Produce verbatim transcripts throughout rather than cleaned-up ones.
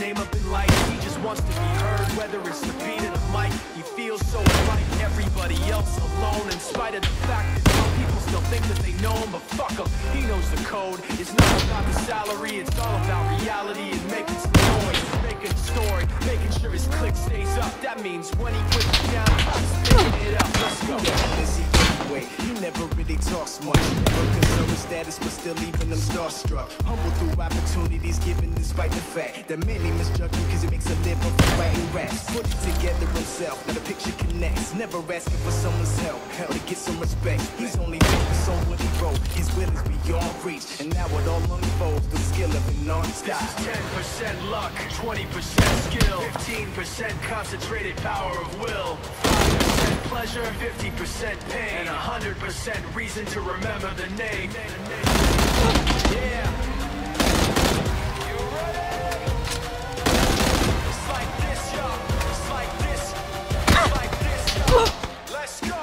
name up in lights. He just wants to be heard, whether it's the beat of the mic. He feels so unlike everybody else, alone, in spite of the fact that some people still think that they know him. But fuck him, he knows the code. It's not about the salary, it's all about reality and making some noise, making a story, making sure his click stays up. That means when he puts it down, he's picking it up. Let's go. Busy anyway, he never really talks much. Never concerned with status, but still leaving them starstruck. Humble through opportunities given despite the fact that many misjudge him because he makes a living from writing raps. Put it together himself, now the picture connects. Never asking for someone's help, or to get some respect. He's only focused on what he wrote. His will is beyond reach, and now it all unfolds with the skill of a non-stop. This is ten percent luck, twenty percent skill, fifteen percent concentrated power of will, five percent pleasure, fifty percent pain, and one hundred percent reason to remember the name. Yeah. You ready? It's like this, y'all. It's like this. It's like this, y'all. Let's go.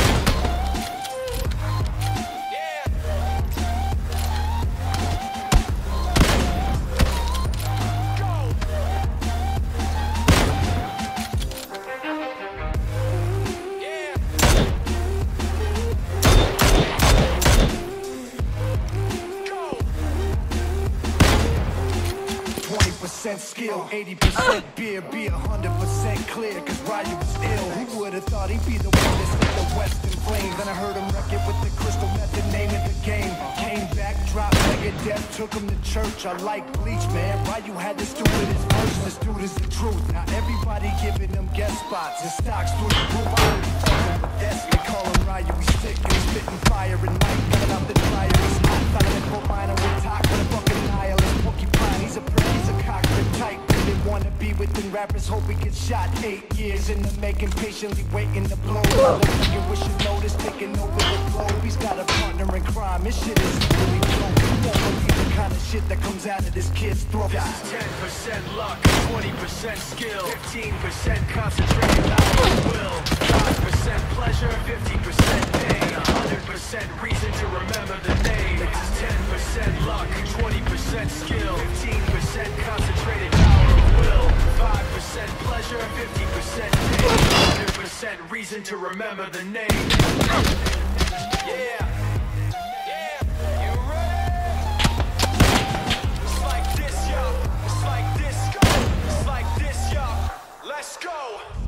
Skill, eighty percent beer, be one hundred percent clear, cause Ryu was ill. Who would've thought he'd be the one that set the West in flames? Then I heard him wreck it with the crystal method, name of the game. Came back, dropped Megadeth, took him to church. I like Bleach, man. Ryu had this dude with his verse, this dude is the truth. Now everybody giving them guest spots and stocks through the roof. That's they call him Ryu, he's sick and he's spitting fire at night. Coming out the dryer, he's hot, following a coal miner with talk with a fucking nihilist. Porcupine, he's a prick, he's a cockpit type. Didn't wanna be within rappers, hope he gets shot. Eight years in the making, patiently waiting to blow. Motherfucking wish you notice, taking over the globe. He's got a partner in crime, this shit is really dope. You won't believe the kind of shit that comes out of this kid's throat. This is ten percent luck, twenty percent skill, fifteen percent concentrated power of will, five percent pleasure, fifty percent pain, one hundred percent reason to remember the name. This is ten percent luck, twenty percent skill, fifteen percent concentrated power of will, five percent pleasure, fifty percent pain, one hundred percent reason to remember the name. Yeah. Yeah. You ready? It's like this, y'all. It's like this, go. It's like this, y'all. Let's go.